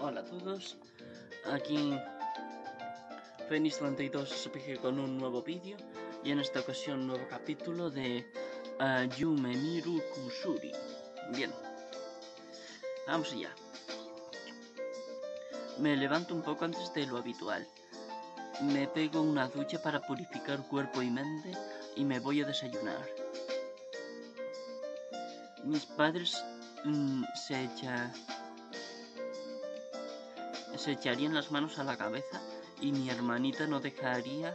Hola a todos, aquí Phoenix92 SPG con un nuevo vídeo y en esta ocasión un nuevo capítulo de Yume Miru Kusuri. Bien, vamos allá. Me levanto un poco antes de lo habitual. Me pego una ducha para purificar cuerpo y mente y me voy a desayunar. Mis padres se echarían las manos a la cabeza y mi hermanita no dejaría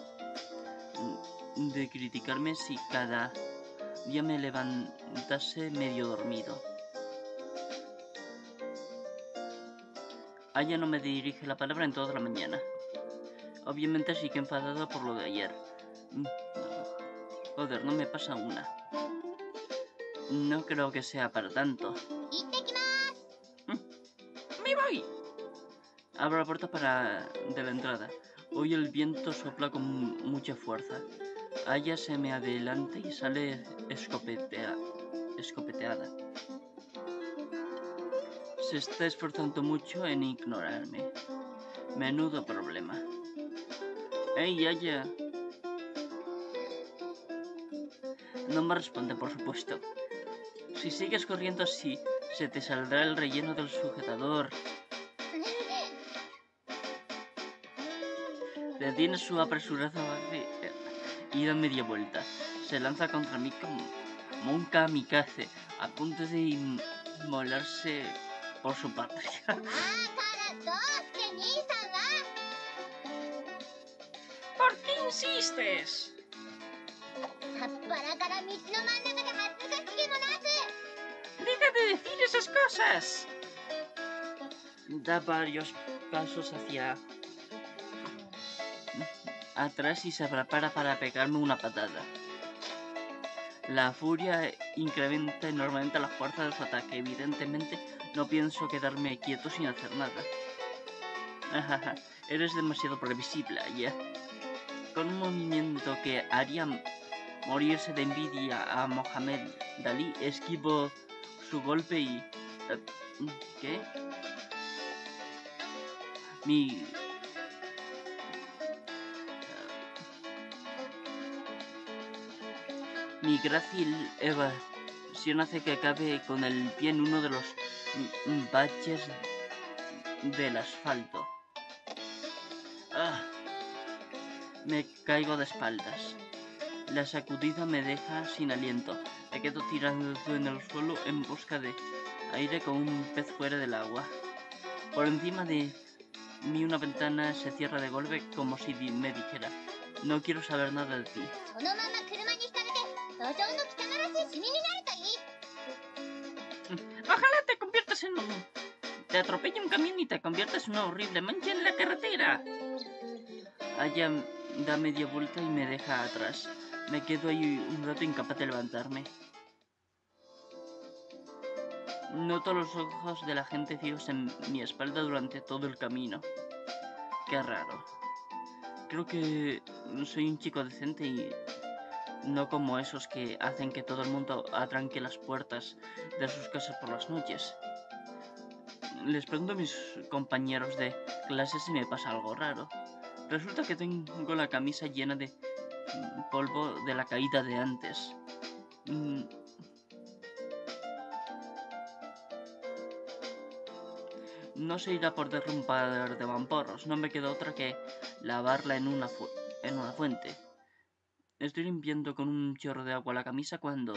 de criticarme si cada día me levantase medio dormido. Aya no me dirige la palabra en toda la mañana. Obviamente sigue enfadada por lo de ayer. Joder, no me pasa una. No creo que sea para tanto. ¡Me voy! Abro la puerta de la entrada. Hoy el viento sopla con mucha fuerza. Aya se me adelanta y sale escopeteada. Se está esforzando mucho en ignorarme. Menudo problema. ¡Ey, Aya! No me responde, por supuesto. Si sigues corriendo así, se te saldrá el relleno del sujetador. Detiene su apresurada y da media vuelta. Se lanza contra mí como un kamikaze, a punto de inmolarse por su patria. ¿Por qué insistes? ¡Deja de decir esas cosas! Da varios pasos hacia atrás y se prepara para pegarme una patada. La furia incrementa enormemente la fuerza de su ataque. Evidentemente no pienso quedarme quieto sin hacer nada. Eres demasiado previsible, Aya. Con un movimiento que haría morirse de envidia a Mohamed Dalí, esquivo su golpe y... ¿Qué? Mi grácil evasión hace que acabe con el pie en uno de los baches del asfalto. Me caigo de espaldas. La sacudida me deja sin aliento. Me quedo tirado en el suelo en busca de aire como un pez fuera del agua. Por encima de mí una ventana se cierra de golpe como si me dijera: no quiero saber nada de ti. Ojalá te conviertas en te atropelle un camión y te conviertas en una horrible mancha en la carretera. Aya da media vuelta y me deja atrás. Me quedo ahí un rato incapaz de levantarme. Noto los ojos de la gente fijos en mi espalda durante todo el camino. Qué raro. Creo que soy un chico decente y no como esos que hacen que todo el mundo atranque las puertas de sus casas por las noches. Les pregunto a mis compañeros de clase si me pasa algo raro. Resulta que tengo la camisa llena de polvo de la caída de antes. No se irá por derrumbar de vamporros. No me queda otra que lavarla en una fuente. Estoy limpiando con un chorro de agua la camisa cuando...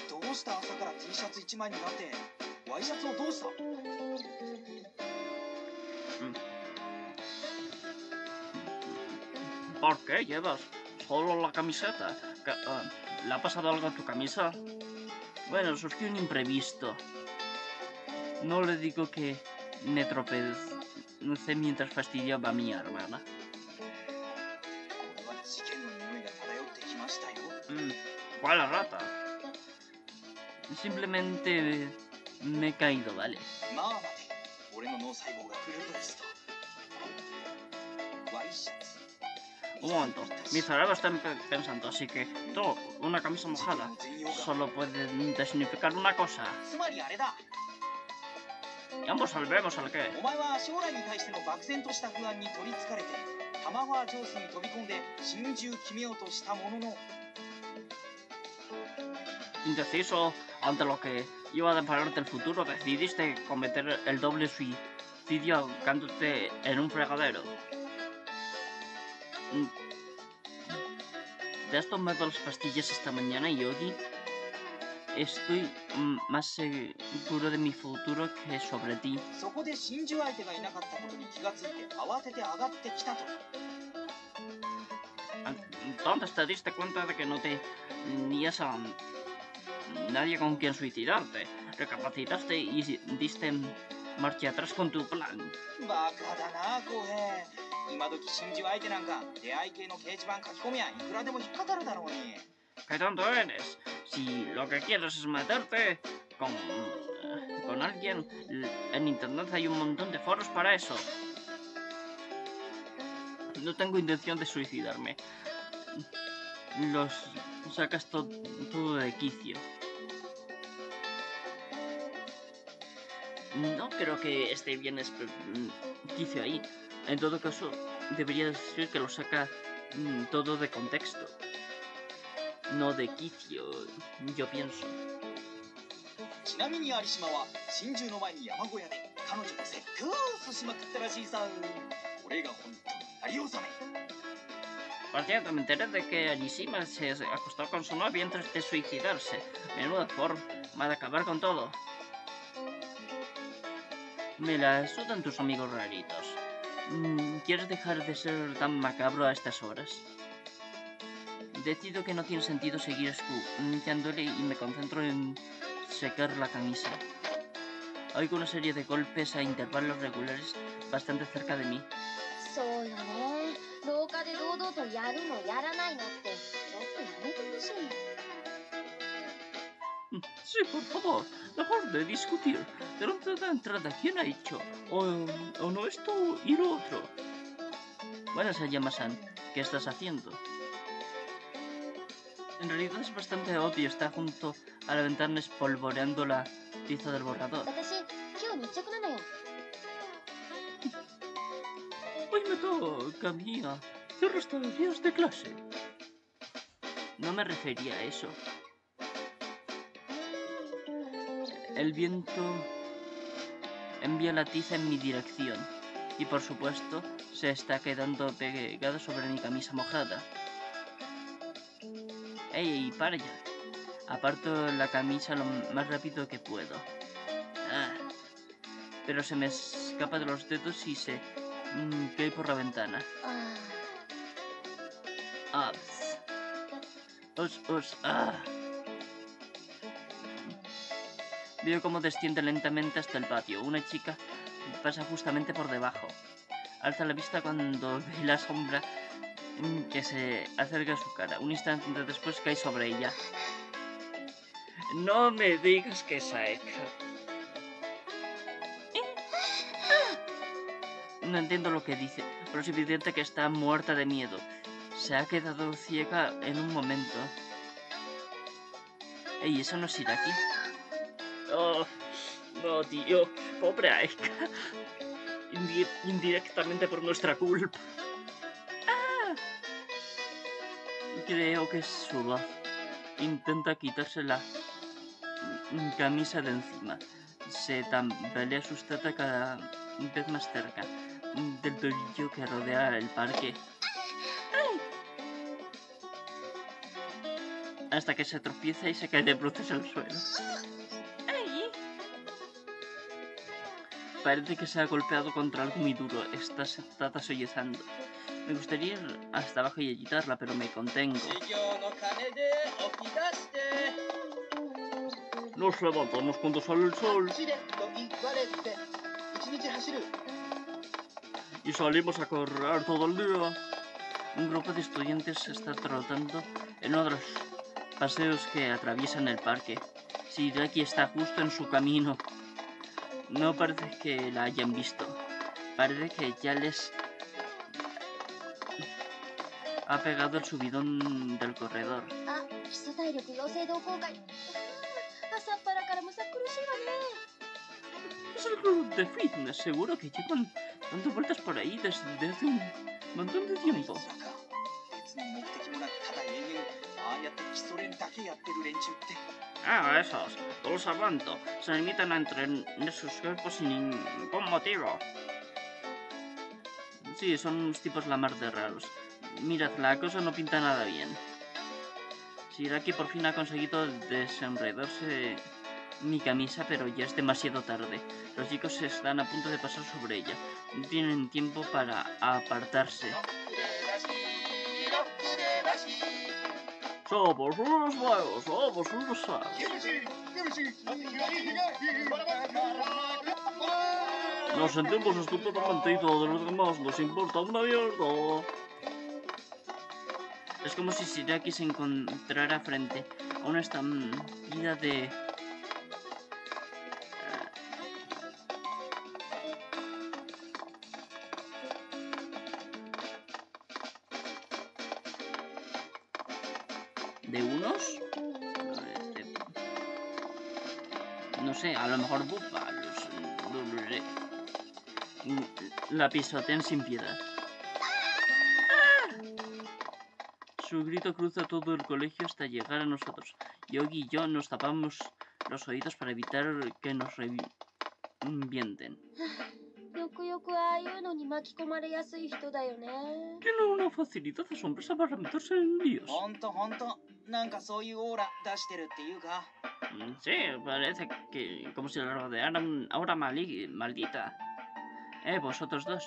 ¿Por qué llevas solo la camiseta? ¿Le ha pasado algo a tu camisa? Bueno, surgió un imprevisto. No le digo que me tropecé mientras fastidiaba a mi hermana. ¿Cuál la rata? Simplemente me he caído, ¿vale? Un momento, mi cerebro está pensando, así que tú, una camisa mojada, solo puede significar una cosa. ambos volvemos al que. お前は将来に対しての漠然とした不安に取りつかれてタマファージョースに飛び込んで心中決めようとしたものの Indeciso ante lo que iba a depararte el futuro, decidiste cometer el doble suicidio ahogándote en un fregadero. Te has tomado las pastillas esta mañana, Yogi. Estoy más seguro de mi futuro que sobre ti. そこで心中相手がいなかったことに気がついて慌てて上がってきたと Entonces te diste cuenta de que no tenías a nadie con quien suicidarte. Recapacitaste y diste marcha atrás con tu plan. バカだな浩平今時心中相手なんか出会い系の掲示板書き込みやいくらでも引っかかるだろうに ¿Qué tonto eres? Si lo que quieres es meterte con alguien, en internet hay un montón de foros para eso. No tengo intención de suicidarme. Los sacas todo de quicio. No creo que esté bien quicio ahí. En todo caso, debería decir que lo saca todo de contexto. No de quicio, yo pienso. ちなみに有島は心中の前に山小屋で彼女とセックスしまくったらしいさこれが本当になり納め Por cierto, me enteré de que Arishima se acostó con su novia antes de suicidarse. Menuda forma de acabar con todo. Me la sudan tus amigos raritos. ¿Quieres dejar de ser tan macabro a estas horas? Decido que no tiene sentido seguir escuchándole y me concentro en secar la camisa. Oigo una serie de golpes a intervalos regulares bastante cerca de mí. そうよね。廊下で堂々とやるのやらないのってちょっとやめてほしい。 Sí, por favor, dejar de discutir delante de la entrada quién ha hecho o no esto y lo otro. Buenas, Ayama-san, ¿qué estás haciendo? En realidad es bastante obvio, está junto a la ventana espolvoreando la tiza del borrador. 私今日日直なのよ。 Hoy me toca a mí hacer los días de clase. No me refería a eso. El viento envía la tiza en mi dirección y por supuesto se está quedando pegado sobre mi camisa mojada. ¡Ey, para ya! Aparto la camisa lo más rápido que puedo. Pero se me escapa de los dedos y se cae por la ventana. Veo cómo desciende lentamente hasta el patio. Una chica pasa justamente por debajo. Alza la vista cuando ve la sombra que se acerca a su cara. Un instante después cae sobre ella. No me digas que es Aeka. No entiendo lo que dice, pero es evidente que está muerta de miedo. Se ha quedado ciega en un momento. Ey, eso no es ir aquí. Oh, no, tío. Pobre Aeka. Indirectamente por nuestra culpa. Creo que es su voz. Intenta quitarse la camisa de encima. Se tambalea asustada cada vez más cerca del brillo que rodea el parque. Hasta que se tropieza y se cae de bruces al suelo. Parece que se ha golpeado contra algo muy duro. Está sentada sollozando. Me gustaría ir hasta abajo y agitarla, pero me contengo. Nos levantamos cuando sale el sol. Y salimos a correr todo el día. Un grupo de estudiantes está trotando en uno de los paseos que atraviesan el parque. Shigaraki está justo en su camino. No parece que la hayan visto. Parece que ya les ha pegado el subidón del corredor. es el club de fitness. Seguro que llevan dando vueltas por ahí desde hace un montón de tiempo. 別の目的もなくただ延々ああやって基礎練だけやってる連中って Ah, esos. Los aguanto. Se limitan a entrenar sus cuerpos sin ningún motivo. Sí, son unos tipos la mar de raros. Mirad, la cosa no pinta nada bien. Shiraki por fin ha conseguido desenredarse mi camisa, pero ya es demasiado tarde. Los chicos están a punto de pasar sobre ella. No tienen tiempo para apartarse. Somos unos magos, somos unos magos. Nos sentimos estupendamente y todo lo demás nos importa una mierda. Es como si Shiraki se encontrara frente a una estampida de... ¿De unos? No sé, a lo mejor búfalos. La pisotean sin piedad. Su grito cruza todo el colegio hasta llegar a nosotros. Yogi y yo nos tapamos los oídos para evitar que nos revienten. よくよくああいうのに巻き込まれやすい人だよね。 Tiene una facilidad asombrosa para meterse en líos. ほんとなんかそういうオーラ出してるっていうか Sí, parece que como si la rodeara una aura maldita. Vosotros dos.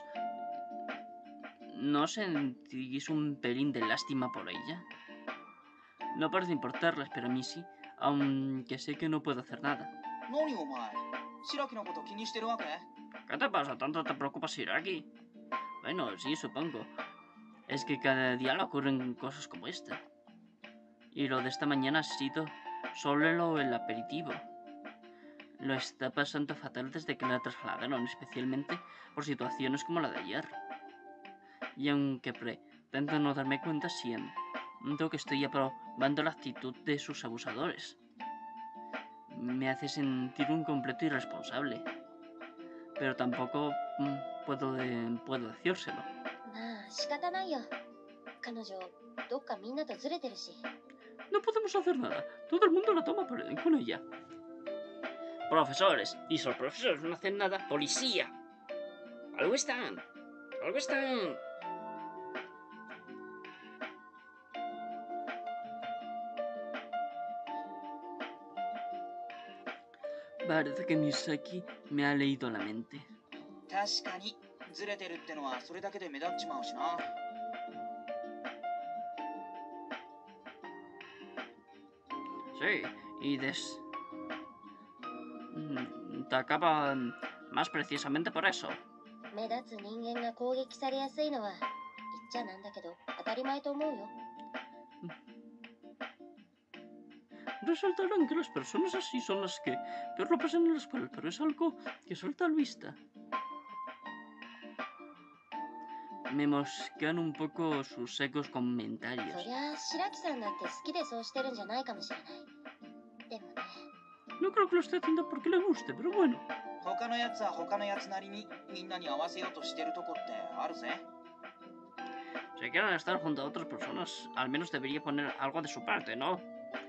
¿No sentís un pelín de lástima por ella? No parece importarles, pero a mí sí, aunque sé que no puedo hacer nada. 何お前白木のこと気にしてるわけ ¿Qué te pasa? ¿Tanto te preocupas Shiraki? Bueno, sí, supongo. Es que cada día le ocurren cosas como esta. Y lo de esta mañana ha sido solo el aperitivo. Lo está pasando fatal desde que la trasladaron, especialmente por situaciones como la de ayer. Y aunque pretendo no darme cuenta, siento que estoy aprobando la actitud de sus abusadores. Me hace sentir un completo irresponsable. Pero tampoco puedo decírselo. まあ仕方ないよ。彼女どっかみんなとずれてるし。 No podemos hacer nada. Todo el mundo la toma con ella. Profesores. Y si los profesores no hacen nada, policía. Algo están. Algo están. Parece que Misaki me ha leído la mente. 確かにずれてるってのはそれだけで目立っちまうしな Sí, y destacaba más precisamente por eso. 目立つ人間が攻撃されやすいのは言っちゃなんだけど当たり前と思うよ。 Resaltarán que las personas así son las que peor lo pasan en la escuela, pero es algo que salta a la vista. Me mosquean un poco sus secos そ comentarios. りゃ白木さんだって好きでそうしてるんじゃないかもしれない。でもね。 No creo que lo esté haciendo porque le guste, pero bueno. 他のやつは他のやつなりにみんなに合わせようとしてるとこってあるぜ Si quieren estar junto a otras personas, al menos debería poner algo de su parte, ¿no?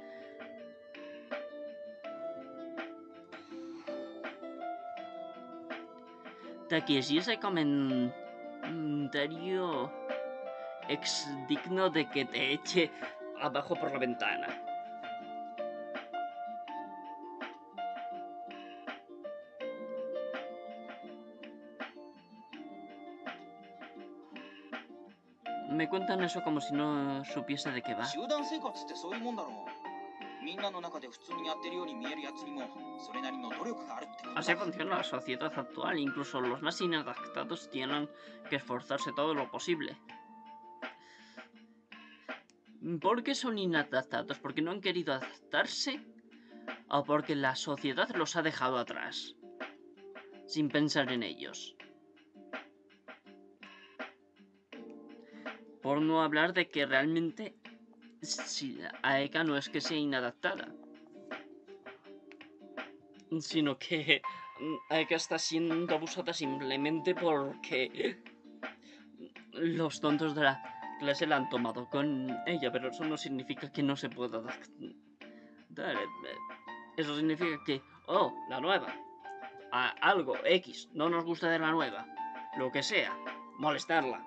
Takeshi, ese comentario es digno de que te eche abajo por la ventana. Me cuentan eso como si no supiese de qué va. 集団生活ってそういうもんだろうみんなの中で普通にやってるように見えるやつにもそれなりの努力があるってこと Así funciona la sociedad actual. Incluso los más inadaptados tienen que esforzarse todo lo posible. ¿Por qué son inadaptados? ¿Porque no han querido adaptarse? ¿O porque la sociedad los ha dejado atrás? Sin pensar en ellos. Por no hablar de que realmente Aeka no es que sea inadaptada, sino que que está siendo abusada simplemente porque los tontos de la clase la han tomado con ella, pero eso no significa que no se pueda dar. Eso significa que, oh, la nueva, algo, X, no nos gusta de la nueva, lo que sea, molestarla.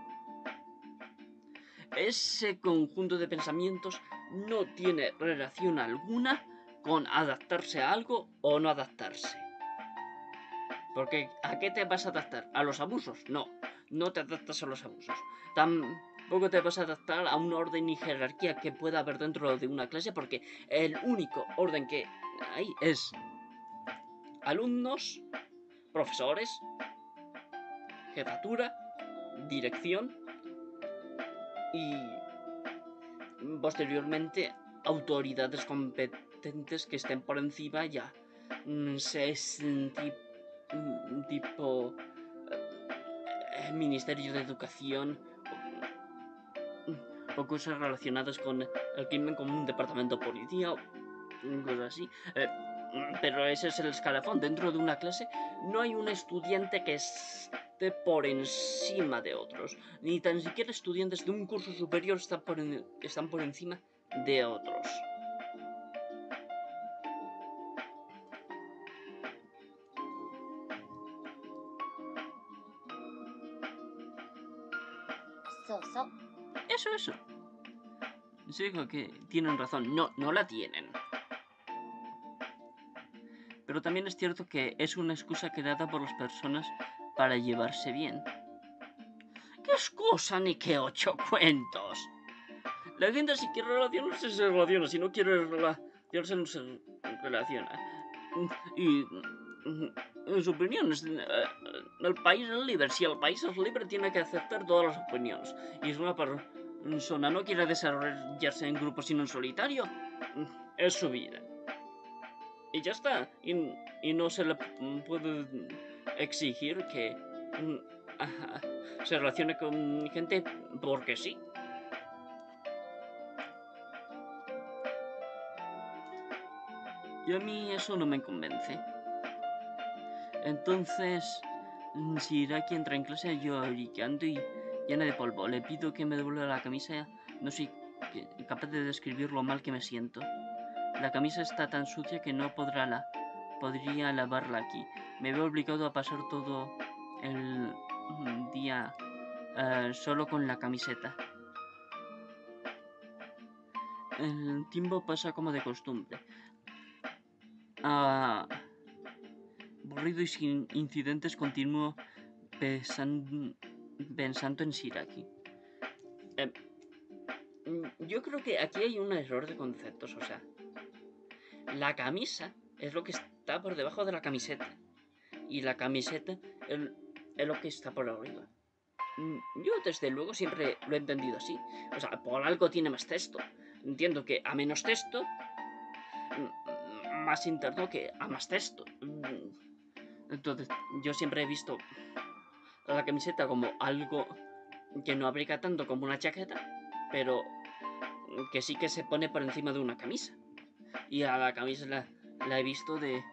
Ese conjunto de pensamientos no tiene relación alguna con adaptarse a algo o no adaptarse. Porque ¿a qué te vas a adaptar? ¿A los abusos? No, no te adaptas a los abusos. Tampoco te vas a adaptar a un orden y jerarquía que pueda haber dentro de una clase, porque el único orden que hay es alumnos, profesores, jefatura, dirección y posteriormente autoridades competentes que estén por encima ya. Tipo Ministerio de Educación o cosas relacionadas con el crimen, como un departamento de policía o cosas así. Pero ese es el escalafón. Dentro de una clase no hay un estudiante que esté por encima de otros. Ni tan siquiera estudiantes de un curso superior están por encima de otros. Eso. Sí, digo que tienen razón. No la tienen. Pero también es cierto que es una excusa creada por las personas para llevarse bien. ¿Qué excusa ni qué 8 cuentos? La gente si quiere relacionarse se relaciona, si no quiere relacionarse no se relaciona. Y en su opinión, el país es libre. Si el país es libre tiene que aceptar todas las opiniones. Y si una persona no quiere desarrollarse en grupo sino en solitario, es su vida. Y ya está. Y no se le puede exigir que se relacione con gente porque sí. Y a mí eso no me convence. Entonces, si Iraki entra en clase lloriqueando y llena de polvo, le pido que me devuelva la camisa. No soy capaz de describir lo mal que me siento. La camisa está tan sucia que no podría lavarla aquí. Me veo obligado a pasar todo el día solo con la camiseta. El tiempo pasa como de costumbre. Aburrido y sin incidentes, continúo pensando en Shiraki. Yo creo que aquí hay un error de conceptos. O sea, la camisa es lo que está por debajo de la camiseta. Y la camiseta es lo que está por arriba. Yo desde luego siempre lo he entendido así. O sea, por algo tiene más texto. Entiendo que a menos texto, más interno que a más texto. Entonces, yo siempre he visto la camiseta como algo que no abriga tanto como una chaqueta, pero que sí que se pone por encima de una camisa. Y a la camisa la he visto de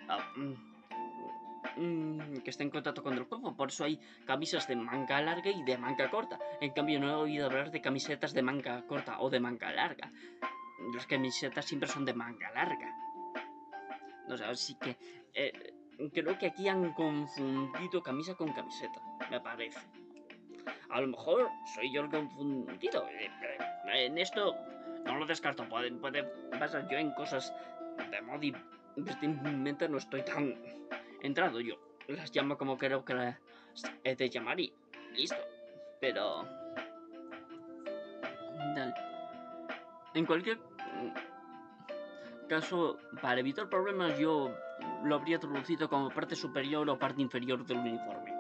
que está en contacto con el cuerpo. Por eso hay camisas de manga larga y de manga corta. En cambio, no he oído hablar de camisetas de manga corta o de manga larga. Las camisetas siempre son de manga larga. O sea, así que creo que aquí han confundido camisa con camiseta, me parece. A lo mejor soy yo el confundido. En esto no lo descarto. Puede pasar. Yo en cosas de moda y vestimenta no estoy tan entrado. Yo las llamo como creo que las he de llamar y listo. Pero en cualquier caso, para evitar problemas, yo lo habría traducido como parte superior o parte inferior del uniforme.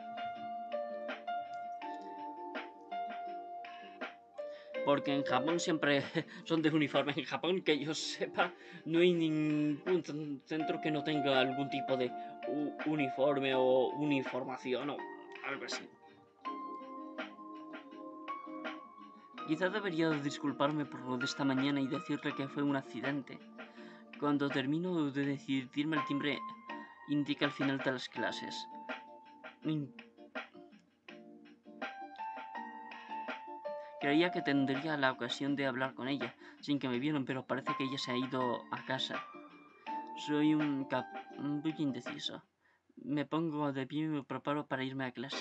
Porque en Japón siempre son de uniforme. En Japón, que yo sepa, no hay ningún centro que no tenga algún tipo de uniforme o uniformación o algo así. Quizá debería disculparme por lo de esta mañana y decirle que fue un accidente. Cuando termino de decidirme el timbre indica el final de las clases. Creía que tendría la ocasión de hablar con ella sin que me vieran, pero parece que ella se ha ido a casa. Soy un muy indeciso. Me pongo de pie y me preparo para irme a clase.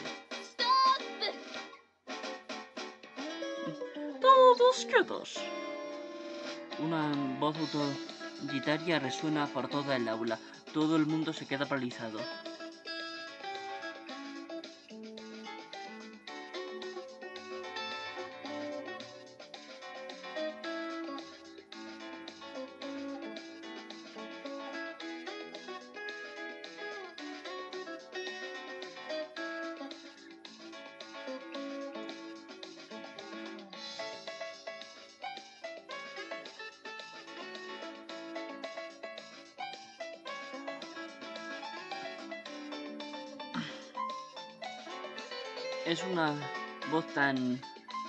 ¡Todos quietos! Una voz autoritaria resuena por toda el aula. Todo el mundo se queda paralizado. Es una voz tan...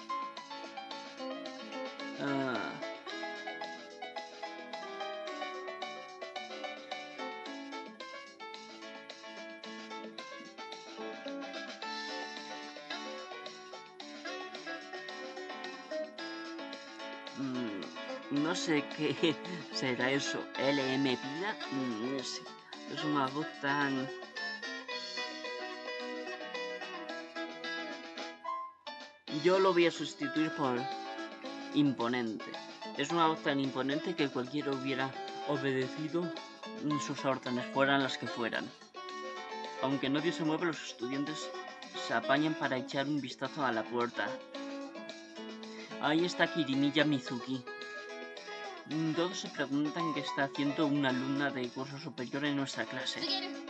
no sé qué será eso. LM Pila, no sé. Es una voz tan... Yo lo voy a sustituir por imponente. Es una voz tan imponente que cualquiera hubiera obedecido sus órdenes, fueran las que fueran. Aunque nadie se mueve, los estudiantes se apañan para echar un vistazo a la puerta. Ahí está Kirimiya Mizuki. Todos se preguntan qué está haciendo una alumna de curso superior en nuestra clase.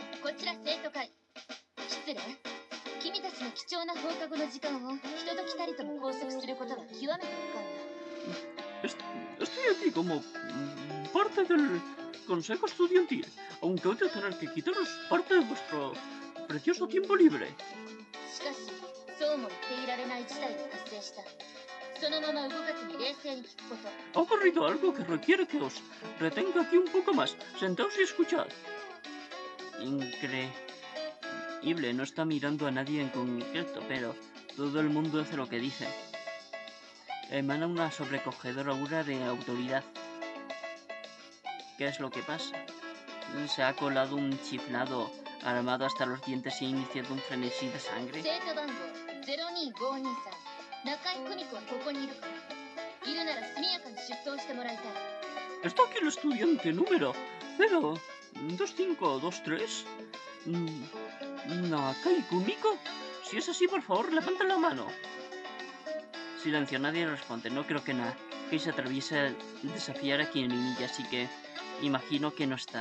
Estoy aquí como parte del consejo estudiantil, aunque voy a tener que quitaros parte de vuestro precioso tiempo libre. Ha ocurrido algo que requiere que os retenga aquí un poco más. Sentaos y escuchad. Increíble, no está mirando a nadie en concreto, pero todo el mundo hace lo que dice. Emana una sobrecogedora aura de autoridad. ¿Qué es lo que pasa? Se ha colado un chiflado armado hasta los dientes y ha iniciado un frenesí de sangre. Está aquí el estudiante número 02523. Nakai Kumiko. Si es así, por favor, levanta la mano. Silencio, nadie responde. No creo que Nakai se atreviese a desafiar a Kirimiya, así que imagino que no está.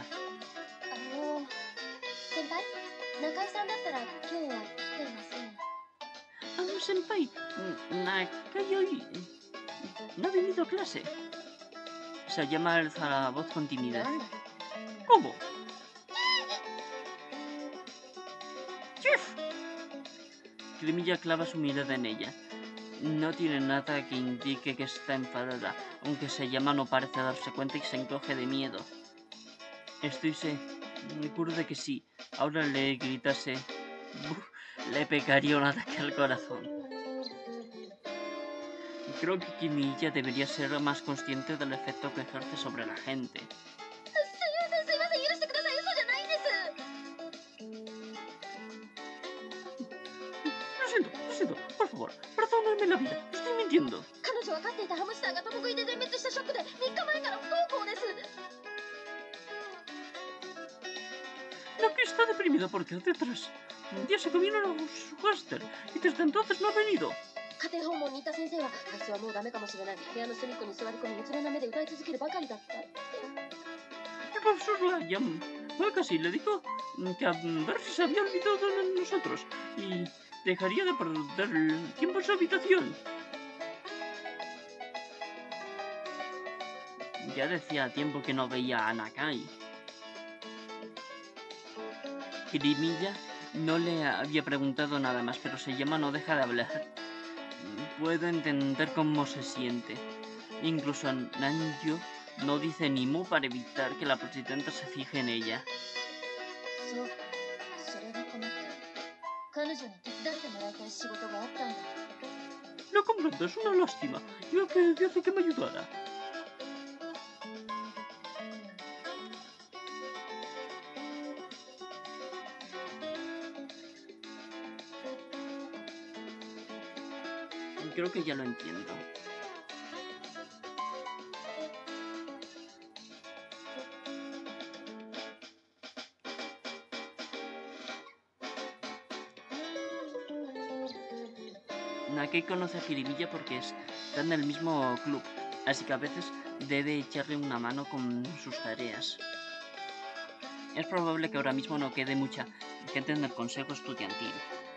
Senpai, Nakai hoy no ha venido a clase. Se llama alza la voz con timidez. ¿Cómo? ¡Chef! Kirimiya clava su mirada en ella. No tiene nada que indique que está enfadada, aunque se llama no parece darse cuenta y se encoge de miedo. Estoy seguro de que sí. Ahora le gritase, le pegaría un ataque al corazón. Creo que Kirimiya debería ser más consciente del efecto que ejerce sobre la gente. Lo siento, por favor, perdóname la vida, estoy mintiendo. Nakai está deprimido porque hace 3 días se comieron a su hámster y desde entonces no ha venido. El profesor la llamó casi le dijo que a ver si se había olvidado de nosotros y dejaría de perder el tiempo en su habitación. Ya decía tiempo que no veía a Nakai. Kirimiya no le había preguntado nada más, pero se llama no deja de hablar. Puedo entender cómo se siente. Incluso Nanjo no dice ni mu para evitar que la presidenta se fije en ella. そうか、それは困った。彼女に手伝ってもらいたい仕事があったんだ。 Lo comprendo, es una lástima. Yo que dice que me ayudara. Creo que ya lo entiendo. Nakei conoce a Kirimilla porque están en el mismo club, así que a veces debe echarle una mano con sus tareas. Es probable que ahora mismo no quede mucha gente en el consejo estudiantil.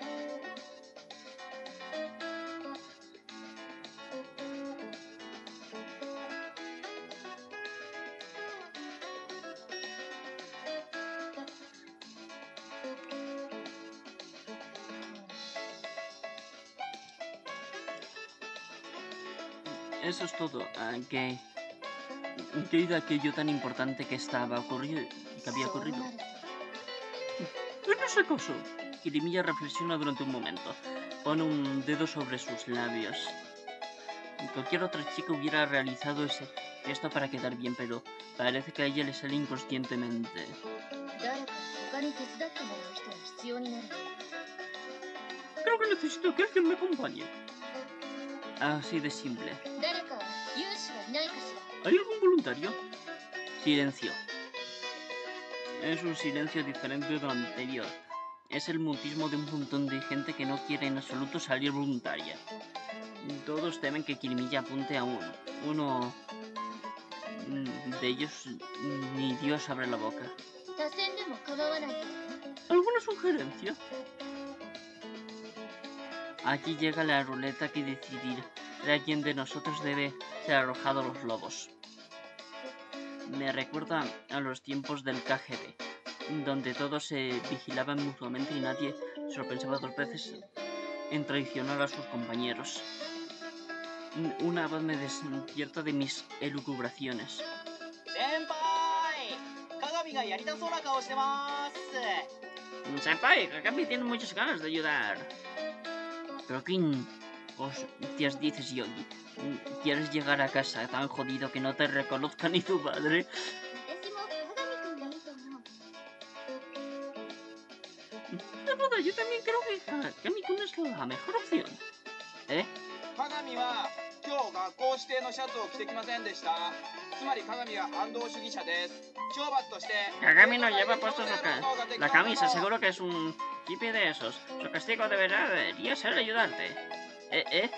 Eso es todo. ¿Qué era aquello tan importante que había ocurrido? En ese caso, Kirimilla reflexiona durante un momento. Pone un dedo sobre sus labios. Cualquier otra chica hubiera realizado ese gesto para quedar bien, pero parece que a ella le sale inconscientemente. Creo que necesito que alguien me acompañe. Así de simple. ¿Hay algún voluntario? Silencio. Es un silencio diferente de lo anterior. Es el mutismo de un montón de gente que no quiere en absoluto salir voluntaria. Todos temen que Kirimilla apunte a uno de ellos. Ni Dios abre la boca. ¿Alguna sugerencia? Aquí llega la ruleta que decidirá a quién de nosotros debe ser arrojado a los lobos. Me recuerda a los tiempos del KGB, donde todos se vigilaban mutuamente y nadie se lo pensaba dos veces en traicionar a sus compañeros. Una voz me despierta de mis elucubraciones. ¡Senpai! Kagami tiene muchas ganas de ayudar. Pero ¿quién hostias dices, Yogi? ¿Quieres llegar a casa tan jodido que no te reconozca ni tu padre? De verdad, yo también creo que Kagami-kun es la mejor opción. ¿Eh? Kagami no lleva puesto la camisa, seguro que es un hippie de esos. Su castigo debería ser ayudarte. ¿Eh?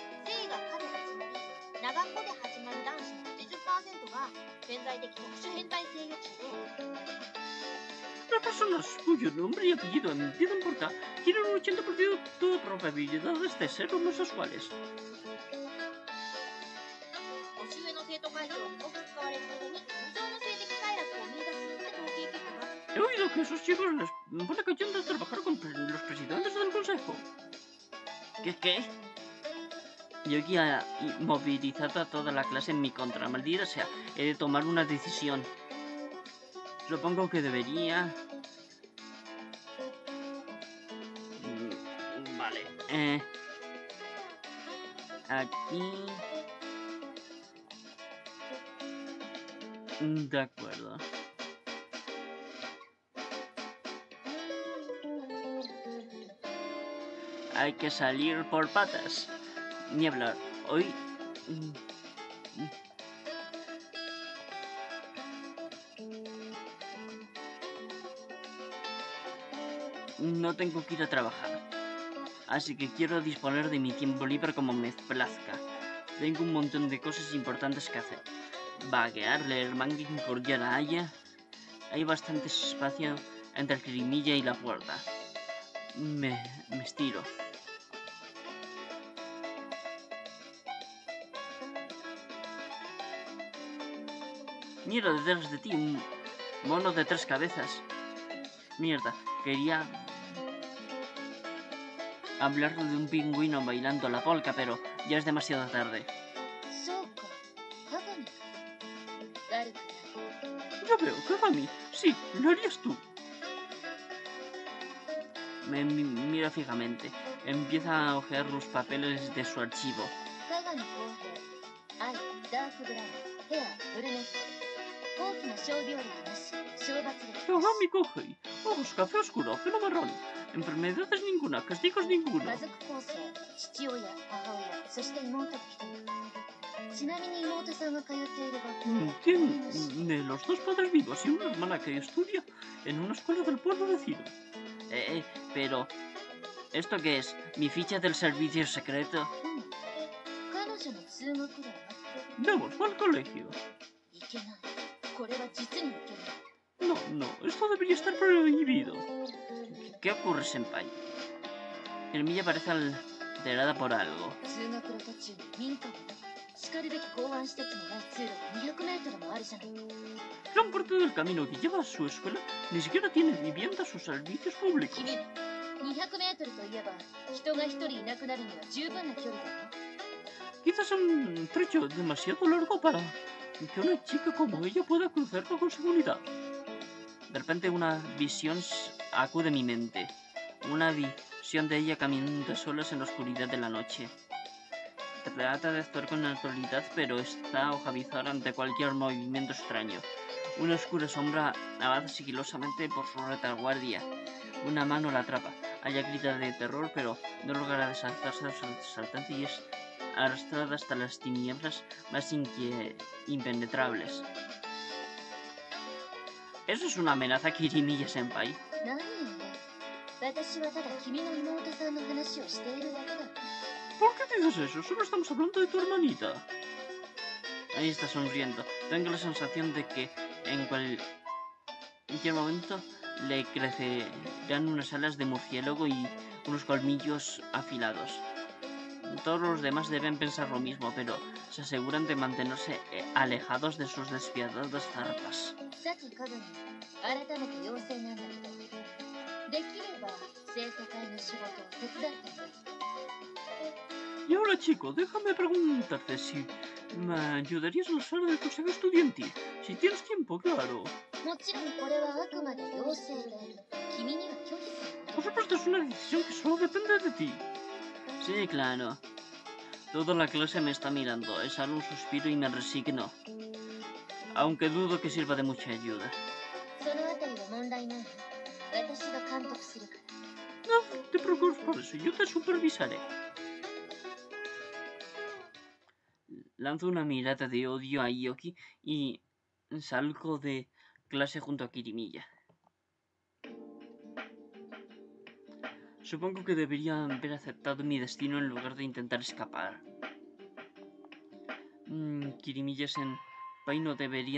Las personas cuyo nombre y apellido empiezan por K tienen un 80% de probabilidades de ser homosexuales. He oído que a esos chicos les pone cachondas trabajar con los presidentes del consejo. ¿Qué? Yogi ha movilizado a toda la clase en mi contra. Maldita sea, he de tomar una decisión. Supongo que debería... Vale. Aquí... De acuerdo. Hay que salir por patas. Niebla, hoy... No tengo que ir a trabajar. Así que quiero disponer de mi tiempo libre como me plazca. Tengo un montón de cosas importantes que hacer. Vaguear, leer manga y correr a Aya. Hay bastante espacio entre el Kirimilla y la puerta. Me estiro. Mira detrás de ti un mono de 3 cabezas. Mierda, quería hablar de un pingüino bailando la polka, pero ya es demasiado tarde. Ya veo, Kagami. Sí, lo harías tú. Me mira fijamente. Empieza a hojear los papeles de su archivo. Kagami Kohei. Ojos café oscuro, pelo marrón. Enfermedades ninguna, castigos ninguno. Tiene los dos padres vivos y una hermana que estudia en una escuela del pueblo vecino. Pero... ¿esto qué es? ¿Mi ficha del servicio secreto? Vamos, va al colegio. No, esto debería estar prohibido. ¿Qué ocurre, senpai? Kirimilla parece alterada por algo. Gran parte del camino que lleva a su escuela ni siquiera tiene viviendas o servicios públicos. Quizás un trecho demasiado largo para que una chica como ella pueda cruzarlo con seguridad. De repente una visión acude a mi mente. Una visión de ella caminando solas en la oscuridad de la noche. Trata de actuar con naturalidad, pero está ojavizada ante cualquier movimiento extraño. Una oscura sombra avanza sigilosamente por su retaguardia. Una mano la atrapa. Ella grita de terror, pero no logra desalzarse de su asaltante y es arrastrada hasta las tinieblas más impenetrables. ¿Eso es una amenaza, Kirimilla senpai? ¿Por qué dices eso? Solo estamos hablando de tu hermanita. Ahí está sonriendo. Tengo la sensación de que en cualquier momento le crecerán unas alas de murciélago y unos colmillos afilados. Todos los demás deben pensar lo mismo, pero se aseguran de mantenerse alejados de sus despiadadas zarpas. Y ahora, chico, déjame preguntarte si me ayudarías a la sala del consejo estudiantil. Si tienes tiempo, claro. Por supuesto, es una decisión que solo depende de ti. Sí, claro. Toda la clase me está mirando. Exhalo un suspiro y me resigno. Aunque dudo que sirva de mucha ayuda. No te preocupes por eso, yo te supervisaré. Lanzo una mirada de odio a Ioki y salgo de clase junto a Kirimilla. Supongo que debería haber aceptado mi destino en lugar de intentar escapar. Kirimilla-senpai no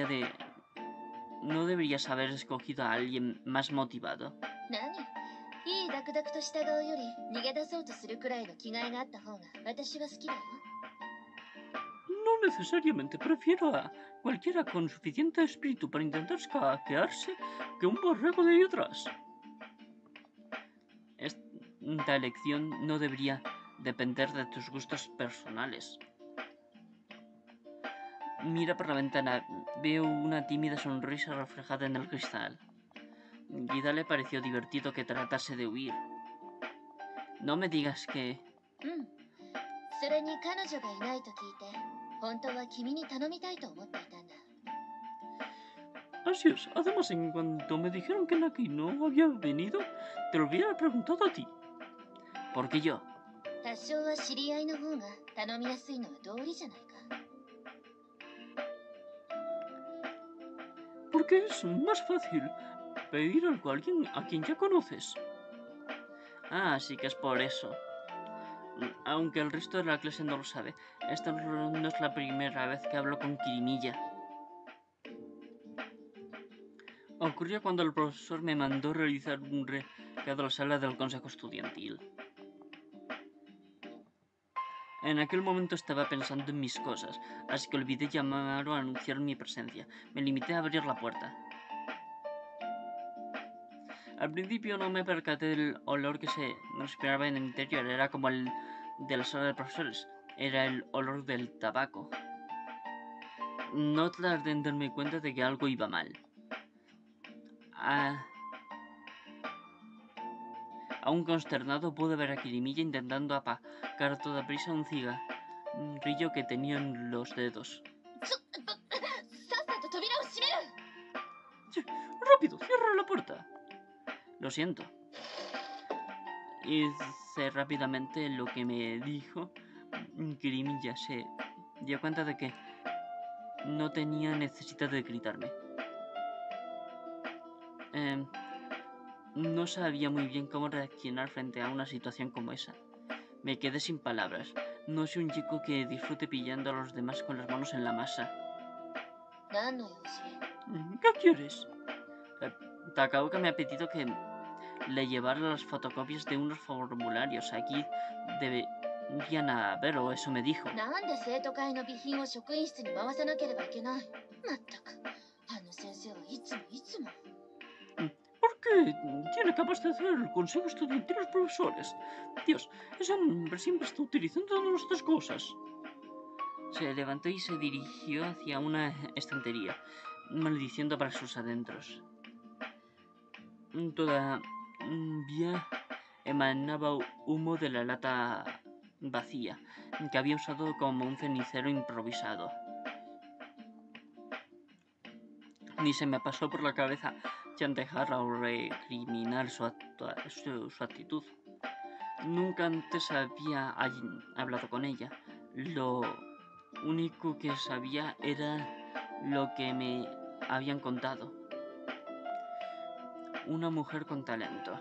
deberías haber escogido a alguien más motivado. No necesariamente. Prefiero a cualquiera con suficiente espíritu para intentar escaquearse que un borrego de detrás. Esta elección no debería depender de tus gustos personales. Mira por la ventana. Veo una tímida sonrisa reflejada en el cristal. Quizá le pareció divertido que tratase de huir. No me digas que... Así es. Además, en cuanto me dijeron que Naki no había venido, te lo hubiera preguntado a ti. ¿Por qué yo? Porque es más fácil pedir algo a alguien a quien ya conoces. Ah, sí que es por eso. Aunque el resto de la clase no lo sabe, esta no es la primera vez que hablo con Kirimilla. Ocurrió cuando el profesor me mandó realizar un recado a la sala del consejo estudiantil. En aquel momento estaba pensando en mis cosas, así que olvidé llamar o anunciar mi presencia. Me limité a abrir la puerta. Al principio no me percaté del olor que se respiraba en el interior. Era como el de la sala de profesores. Era el olor del tabaco. No tardé en darme cuenta de que algo iba mal. Aún consternado, pude ver a Kirimiya intentando apagar a toda prisa un cigarrillo que tenía en los dedos. ¡Rápido! ¡Cierra la puerta! Lo siento. Hice rápidamente lo que me dijo. Kirimiya se dio cuenta de que no tenía necesidad de gritarme. No sabía muy bien cómo reaccionar frente a una situación como esa. Me quedé sin palabras. No soy un chico que disfrute pillando a los demás con las manos en la masa. ¿Qué quieres? Takaoka me ha pedido que le llevara las fotocopias de unos formularios. Aquí deberían haber, o eso me dijo. ¿Por qué tiene que abastecer el consejo estudiantil a los profesores? Dios, ese hombre siempre está utilizando nuestras cosas. Se levantó y se dirigió hacia una estantería, maldiciendo para sus adentros. Todavía emanaba humo de la lata vacía, que había usado como un cenicero improvisado. Ni se me pasó por la cabeza chantajearla o recriminar su actitud. Nunca antes había hablado con ella. Lo único que sabía era lo que me habían contado. Una mujer con talento.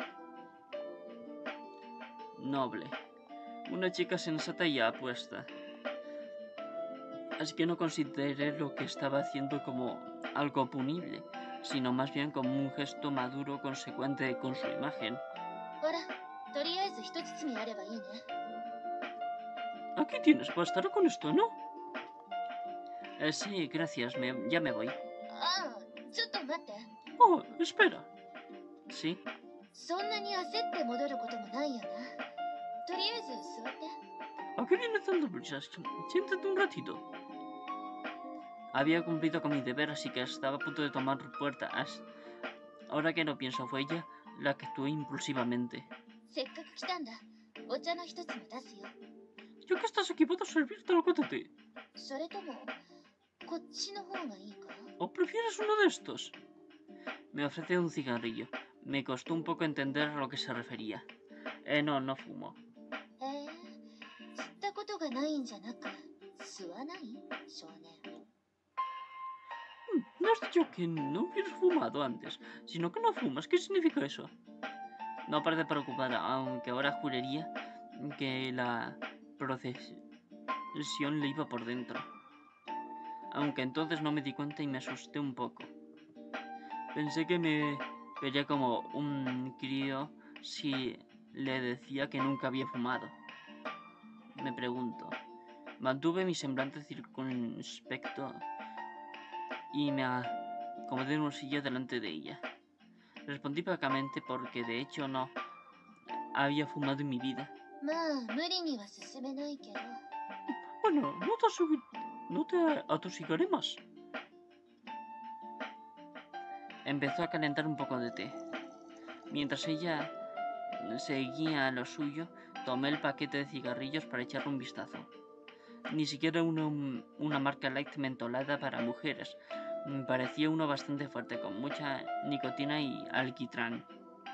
Noble. Una chica sensata y apuesta. Así que no consideré lo que estaba haciendo como algo punible, sino más bien como un gesto maduro consecuente con su imagen. Aquí tienes, bastará con esto, ¿no? Sí, gracias, ya me voy. Oh, espera. ¿Sí? ¿A qué viene tanto prisa? Siéntate un ratito. Había cumplido con mi deber, así que estaba a punto de tomar puertas. Ahora que no pienso, fue ella la que actuó impulsivamente. ¿Yo que estás aquí puedo servirte algo de té? ¿O prefieres uno de estos? Me ofrece un cigarrillo. Me costó un poco entender a lo que se refería. No fumo. ¿No has dicho que no hubieras fumado antes, sino que no fumas? ¿Qué significa eso? No parece preocupada, aunque ahora juraría que la procesión le iba por dentro. Aunque entonces no me di cuenta y me asusté un poco. Pensé que me vería como un crío si le decía que nunca había fumado. Me pregunto. Mantuve mi semblante circunspecto y me acomodé en un silla delante de ella. Respondí vagamente porque de hecho no había fumado en mi vida. Bueno, no te atosigaré más. Empezó a calentar un poco de té. Mientras ella seguía lo suyo, tomé el paquete de cigarrillos para echarle un vistazo. Ni siquiera una marca light mentolada para mujeres. Parecía uno bastante fuerte, con mucha nicotina y alquitrán.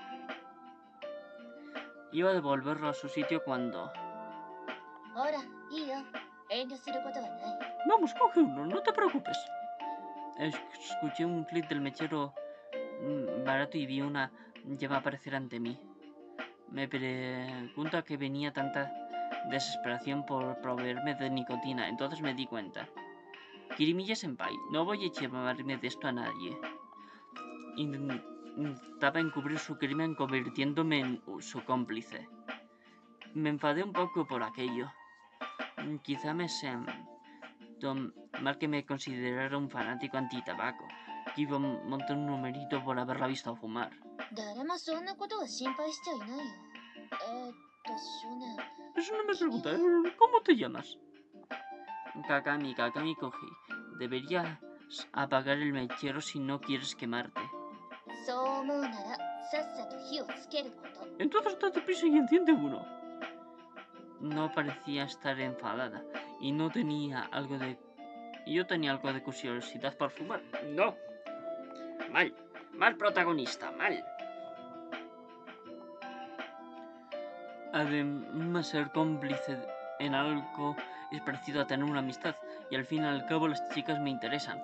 Iba a devolverlo a su sitio cuando... Vamos, coge uno, no te preocupes. Escuché un clic del mechero barato y vi una llama aparecer ante mí. Me pregunto a qué venía tanta desesperación por proveerme de nicotina. Entonces me di cuenta. Kirimiya-senpai, no voy a llevarme de esto a nadie. Intentaba encubrir su crimen convirtiéndome en su cómplice. Me enfadé un poco por aquello. Quizá me sentó mal que me considerara un fanático antitabaco, que iba a montar un numerito por haberla visto fumar. Eso no me pregunta, ¿cómo te llamas? Kakami Koji. Deberías apagar el mechero si no quieres quemarte. Entonces date prisa y enciende uno. No parecía estar enfadada y no tenía algo de... Yo tenía algo de curiosidad por fumar. No. Mal. Mal protagonista. Mal. Además, ser cómplice en algo es parecido a tener una amistad. Y al fin y al cabo las chicas me interesan.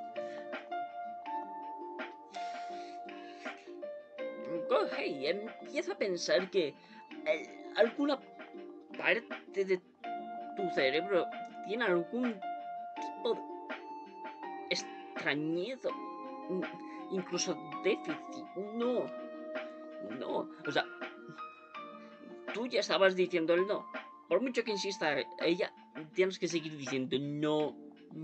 Coge y empiezo a pensar que alguna parte de tu cerebro tiene algún tipo de extrañeza, incluso déficit. No, o sea, tú ya estabas diciendo el no. Por mucho que insista ella, tienes que seguir diciendo no.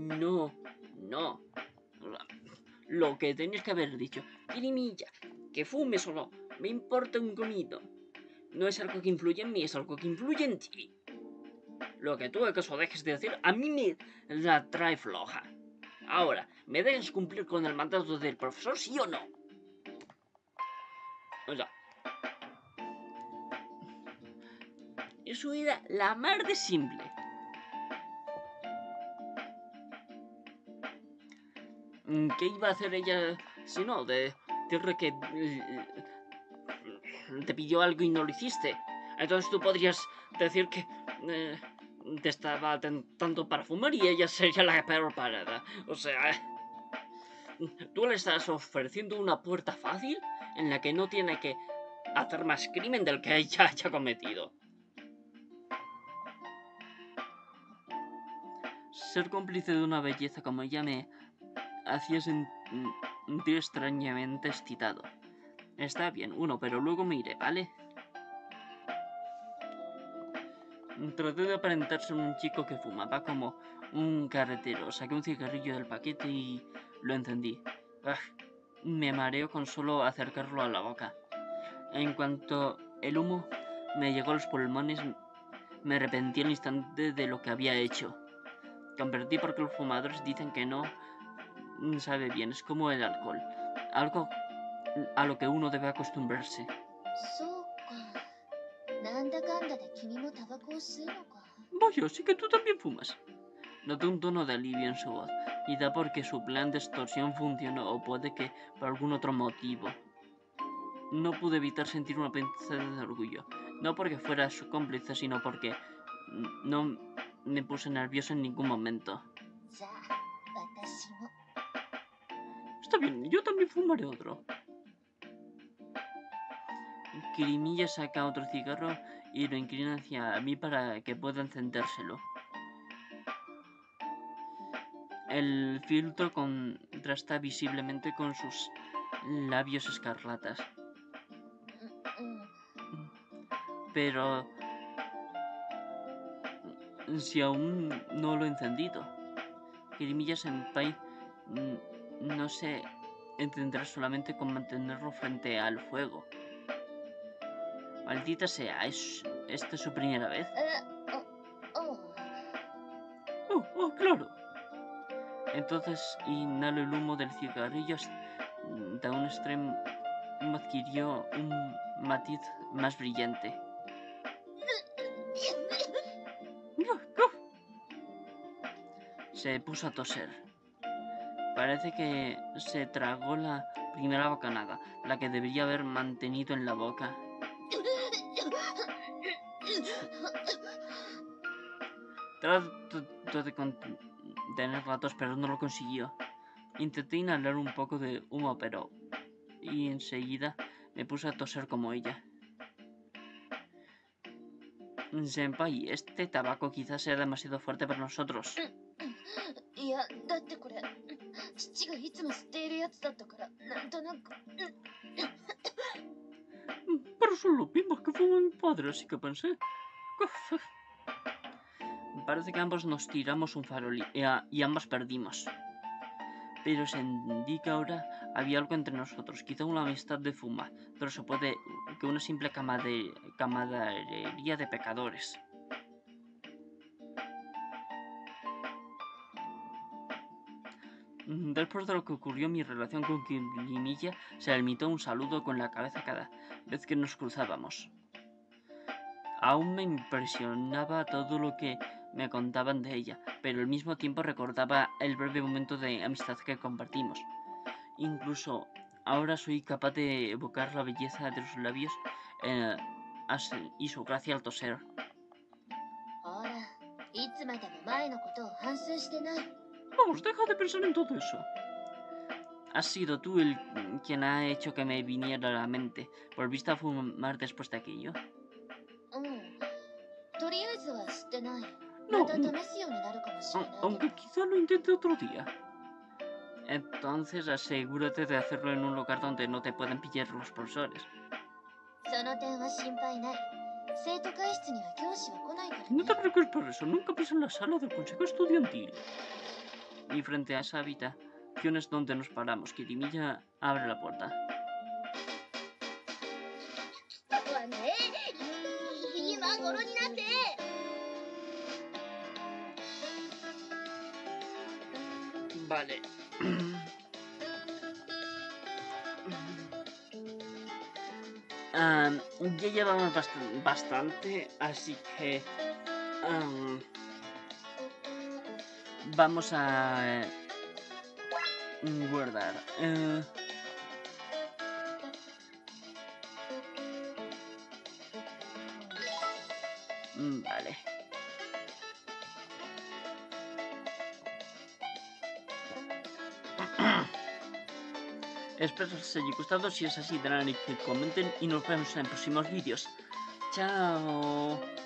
Lo que tenías que haber dicho, Kirimilla, que fumes o no, me importa un comino. No es algo que influye en mí, es algo que influye en ti. Lo que tú acaso dejes de decir, a mí me la trae floja. Ahora, ¿me dejas cumplir con el mandato del profesor, sí o no? O sea, eso era la mar de simple. ¿Qué iba a hacer ella si no? De decirle que te pidió algo y no lo hiciste. Entonces tú podrías decir que te estaba tentando para fumar y ella sería la peor parada. O sea, tú le estás ofreciendo una puerta fácil en la que no tiene que hacer más crimen del que ella haya cometido. Ser cómplice de una belleza como ella me hacía sentir extrañamente excitado. Está bien, pero luego me iré, ¿vale? Traté de aparentar ser un chico que fumaba como un carretero. Saqué un cigarrillo del paquete y lo encendí. Me mareo con solo acercarlo a la boca. En cuanto el humo me llegó a los pulmones, me arrepentí al instante de lo que había hecho. Comprendí porque los fumadores dicen que no sabe bien, es como el alcohol. Algo a lo que uno debe acostumbrarse. Vaya, sí que tú también fumas. Noté un tono de alivio en su voz, quizá porque su plan de extorsión funcionó o puede que por algún otro motivo. No pude evitar sentir una pincel de orgullo, no porque fuera su cómplice, sino porque no me puse nervioso en ningún momento. Está bien, yo también fumaré otro. Kirimilla saca otro cigarro y lo inclina hacia mí para que pueda encendérselo. El filtro contrasta visiblemente con sus labios escarlatas. Pero si aún no lo he encendido, Kirimilla-senpai no se encenderá solamente con mantenerlo frente al fuego. Maldita sea, ¿esta es su primera vez? Claro. Entonces inhalo el humo del cigarrillo hasta un extremo adquirió un matiz más brillante. Se puso a toser. Parece que se tragó la primera bocanada, la que debería haber mantenido en la boca. Trató de contener la tos, pero no lo consiguió. Intenté inhalar un poco de humo, y enseguida me puse a toser como ella. Senpai, este tabaco quizás sea demasiado fuerte para nosotros. Pero son los mismos que fuma mi padre, así que pensé. Parece que ambos nos tiramos un farol y ambas perdimos. Pero sentí que ahora había algo entre nosotros, quizá una amistad de fuma, pero se puede que una simple camaradería de pecadores. Después de lo que ocurrió, mi relación con Kirimilla se limitó a un saludo con la cabeza cada vez que nos cruzábamos. Aún me impresionaba todo lo que me contaban de ella, pero al mismo tiempo recordaba el breve momento de amistad que compartimos. Incluso ahora soy capaz de evocar la belleza de sus labios y su gracia al toser. ほら、いつまでも前のことを反芻してない。 Vamos, deja de pensar en todo eso. Has sido tú quien ha hecho que me viniera a la mente. ¿Volviste a fumar después de aquello? とりあえずは吸ってない。 No, また試すようになるかもしれないけど。 aunque quizá lo intente otro día. Entonces asegúrate de hacerlo en un lugar donde no te puedan pillar los profesores. その点は心配ない。生徒会室には教師は来ないからね。 No te preocupes por eso, nunca piso en la sala del consejo estudiantil. Y frente a esa habitación es donde nos paramos. Kirimilla abre la puerta. はね、今頃になって。 Vale. Ya llevamos bastante, así que vamos a guardar. Vale. Espero que os haya gustado. Si es así, denle like, comenten y nos vemos en próximos vídeos. Chao.